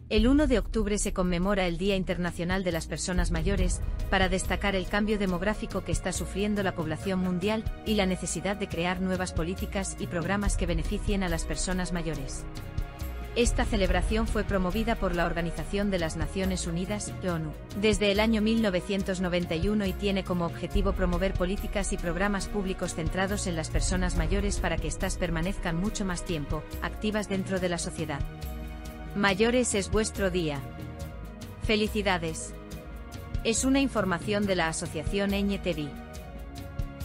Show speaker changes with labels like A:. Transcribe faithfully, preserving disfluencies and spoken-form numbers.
A: El uno de octubre se conmemora el Día Internacional de las Personas Mayores, para destacar el cambio demográfico que está sufriendo la población mundial y la necesidad de crear nuevas políticas y programas que beneficien a las personas mayores. Esta celebración fue promovida por la Organización de las Naciones Unidas, ONU, desde el año mil novecientos noventa y uno y tiene como objetivo promover políticas y programas públicos centrados en las personas mayores para que éstas permanezcan mucho más tiempo, activas dentro de la sociedad. Mayores es vuestro día. ¡Felicidades! Es una información de la Asociación Ñ T V.